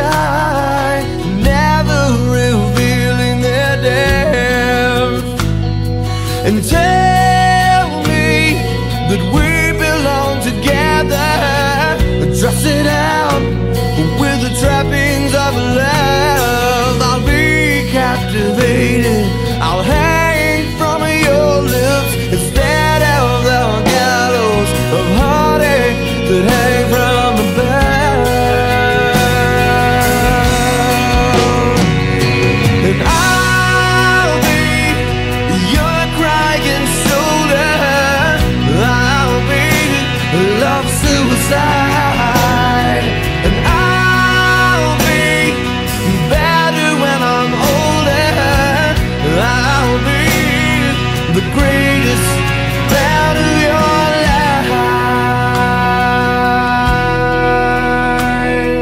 lie, never revealing their depth, and tell me that we belong together. Dress it out with the trappings of love. I'll be captivated, I'll hang from your lips instead of the gallows of heartache that hang from above. And I'll be your crying shoulder, I'll be love suicide, and I'll be better when I'm older. I'll be the greatest part of your life.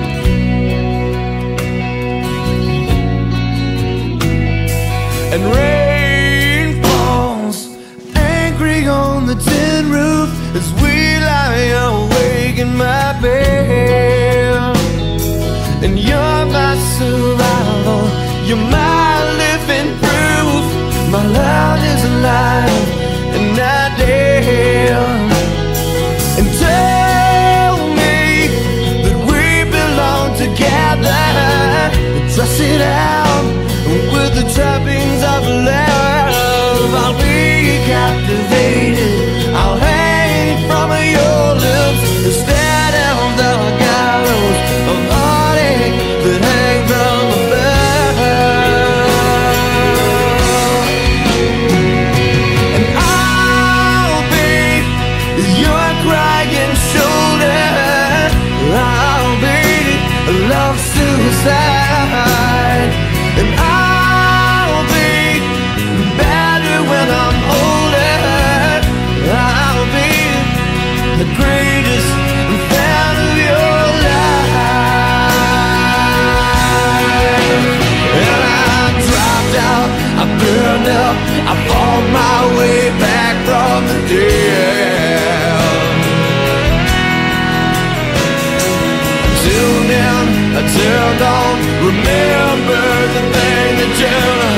And rain falls angry on the tin roof as we lie awake in my bed. And you're my survival, you're my living proof. My love is alive and not dead. And tell me that we belong together. Dress it out with the trappings of love. I'll be captivated, I'll hang from your lips instead of the gallows of heartache that hang from above. And I'll be your crying shoulder, I'll be love suicide, and I'll be better when I'm older. I'll be the greatest fan of your life. And I dropped out, I burned up, I fought my way back from the dead. Till then, I turned on, remember the thing that turned